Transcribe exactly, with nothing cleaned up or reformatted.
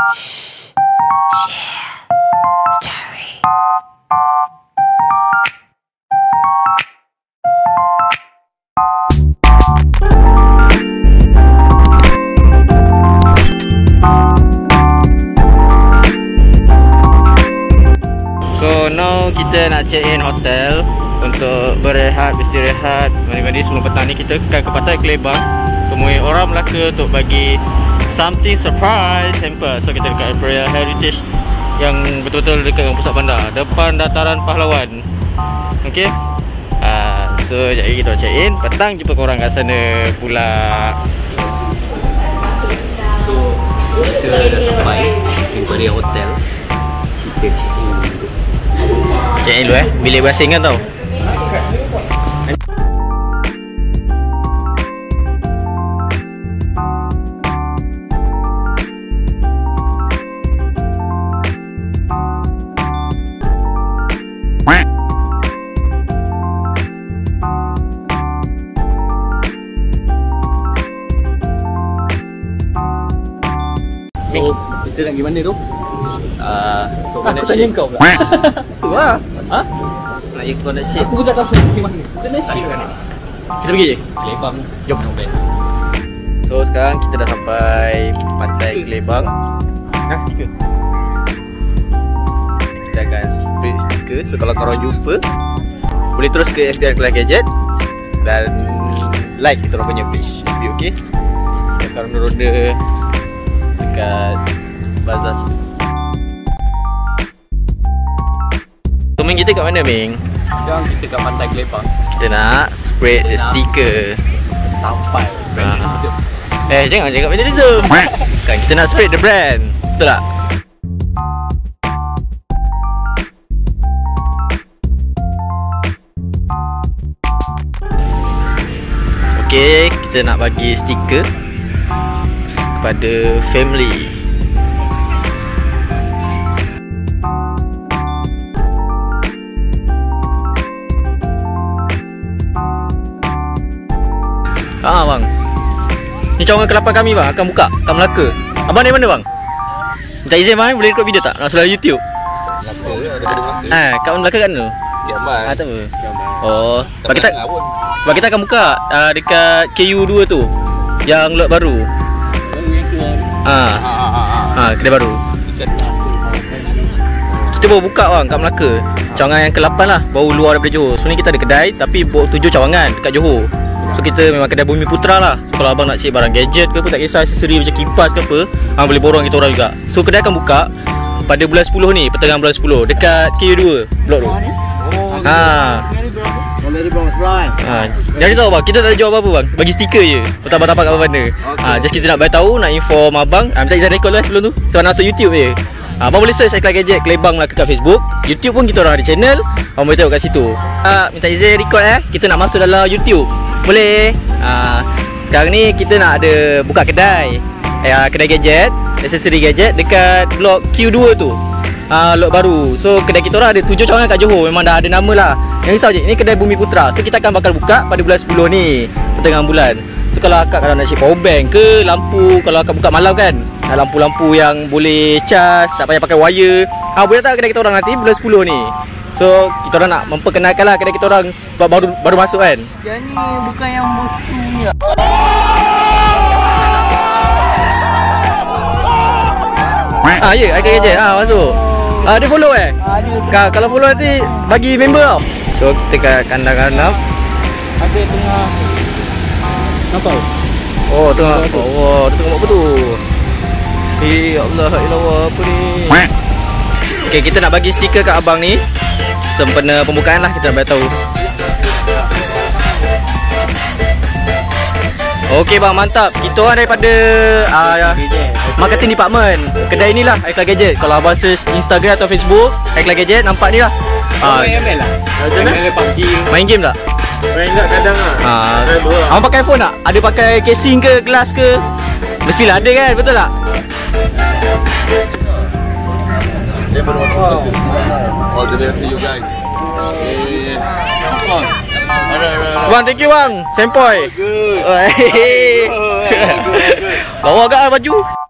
So now kita nak check in hotel untuk berehat, beristirahat, mandi-mandi sebelum petang ni. Kita akan ke Pantai Kelebang temui orang Melaka untuk bagi something surprise hamper. So kita dekat Imperial Heritage yang betul-betul dekat dengan pusat bandar, depan Dataran Pahlawan. Okay, uh, so jadi kita check in, petang jumpa korang kat sana pula. So kita dah sampai Imperial Hotel. Kita check in dulu. Check in dulu eh, bilik berasing kan tau. So kita nak pergi mana tu? Uh, Aku tanya kau pula. Tu lah. Ha? Nak pergi Coconut Shake. Aku pun tak tahu pergi mana. Coconut Shake. Kita pergi je? Kelebang. Jom. So sekarang kita dah sampai Pantai Kelebang. Nah, stiker. Kita akan spray stiker. So kalau korang jumpa, boleh terus ke S B R Kelas Gadget dan like kita orang punya page F B, okay? Kita akan ronda-ronda dekat bazar situ. So Ming, kita kat mana Ming? Sekarang kita kat Pantai Kelebang. Kita nak spread the stiker. Sampai vandalism. Eh, jangan cakap vandalism. Kan kita nak spread the brand. Betul tak? Okay, kita nak bagi stiker kepada family. Ah bang, ni cawangan ke lapan kami bang, akan buka kat Melaka. Abang dari mana bang? Minta izin bang, boleh record video tak? Nak sudah YouTube. Melaka, ada pada Melaka. Ah, kat Melaka kat mana? Kiaman. Ah, tak apa. Kiaman. Oh, sebab kita, pun. sebab kita akan buka uh, dekat K U dua tu, yang lot baru. Baru yang keluar ni. Ah, Ha ha ha. ah, kedai baru. Kita baru buka bang kat Melaka. Cawangan yang ke lapan lah, baru luar daripada Johor. So ni kita ada kedai tapi bawa tujuh cawangan dekat Johor. So kita memang kedai Bumi Putra lah. So kalau abang nak cek barang gadget ke apa, tak kisah aksesori macam kipas ke apa, abang boleh borong kita orang juga. So kedai akan buka pada bulan sepuluh ni, pertengahan bulan sepuluh, dekat K U dua blok tu. Oh, Ha. Oh, dari bawah sebelah. Ha, jangan risau bang, kita tak ada jual apa-apa bang. Bagi stiker je. Betul abang dapat kat mana-mana. Okay. Ha, just kita nak bagi tahu, nak inform abang. Ha, minta izin record lah sebelum tu. Sebab nak masuk YouTube je. Ha, abang boleh search Ikhlas Gadget Kelebang Melaka kat Facebook. YouTube pun kita orang ada channel. Abang boleh tengok kat situ. Ha, minta izin record eh. Kita nak masuk dalam YouTube. Boleh? Ha, sekarang ni kita nak ada buka kedai. Eh, kedai gadget, aksesori gadget dekat blok Q dua tu. Ah, uh, lot baru. So kedai kita orang ada tujuh cawangan kat Johor. Memang dah ada nama lah. Yang risau je, ni kedai Bumi Putra. So kita akan bakal buka pada bulan sepuluh ni, pertengahan bulan. So kalau akak kalau nak cek power bank ke lampu, kalau akak buka malam kan, lampu-lampu yang boleh cas, tak payah pakai wire. Ah, boleh tak kedai kita orang nanti bulan sepuluh ni. So kita orang nak memperkenalkan lah kedai kita orang sebab baru baru masuk kan. Yang ni bukan yang bos tu ni. Ah, ya, yeah, Ikhlas Gadget. Ah, masuk. Ah, dia follow eh? Ada. Kalau follow nanti bagi member tau. So kita kat kandang-kandang. Ada tengah. Nampak? Oh, tengah. Oh, dia tengah buat apa tu? Eh, Allah, ilallah, apa ni? Okay, kita nak bagi stiker kat abang ni. Sempena pembukaan lah, kita nak bagi tahu. Okey bang, mantap. Kita orang daripada uh, marketing department kedai ni lah, Ikhlas Gadget. Kalau abang search Instagram atau Facebook Ikhlas Gadget, nampak ni lah. Ah, main M L lah. Macam mana? Main P U B G. Main game tak? Main tak kadang lah. Ah, abang pakai phone tak? Ada pakai casing ke, gelas ke? Mestilah ada kan, betul tak? All the best to you guys. Eh, bang, thank you bang. Sempoy. good. Bawa agak baju.